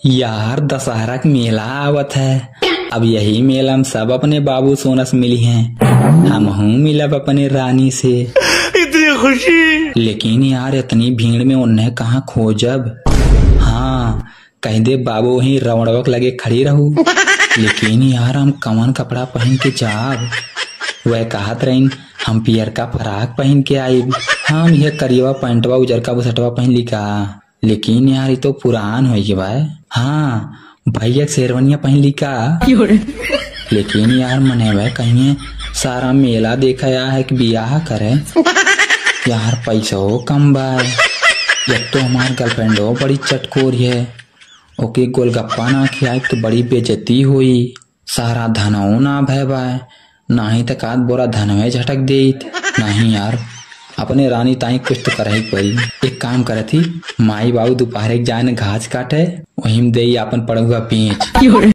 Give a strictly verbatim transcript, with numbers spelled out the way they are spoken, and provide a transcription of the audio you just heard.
यार दशहरा का मेला आवत है। अब यही मेला में सब अपने बाबू सोना से मिली हैं। हम हूँ मिलब अपने रानी से, इतनी खुशी। लेकिन यार इतनी भीड़ में उन्हें कहाँ खोजब। हाँ कह दे बाबू वहीं रवड़वक लगे खड़ी रहू। लेकिन यार हम कवन कपड़ा पहन के जाब। वह कहत रही हम पियर का फराक पहन के आई, हम यह करियवा पैंटवा उजर का बुसटवा पहन ली का। लेकिन यार ये तो पुरान हो गया भाई। हाँ भैया शेरवनिया पहन ली का। लेकिन यार मने भाई कहीं सारा मेला देखा या है कि बियाह करे। यार पैसा हो कम बाय। एक तो हमार गर्लफ्रेंड हो बड़ी चटकोर है, ओके गोलगप्पा ना खियाए तो बड़ी बेइज्जती हुई। सारा धनऊ ना भय बाय, नाही तो काद बोरा धनवे झटक दे। नहीं यार अपने रानी ताई कुछ तो कर ही पड़ी। एक काम करे थी, माई बाबू दोपहर जाए न घास काटे, वहीं दे अपन पड़ूगा पीच।